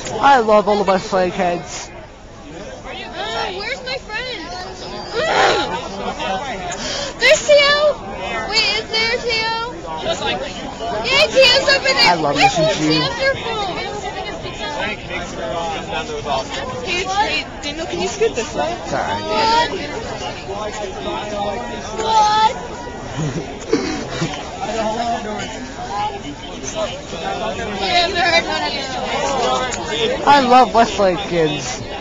I love all the West Kids. Where's my friend? There's Theo. Wait, is there Theo? Yeah, Theo's over there. I love this Theo's machine. your phone. Hey, Daniel, can you scoot this way? Sorry. What? I love West Kids.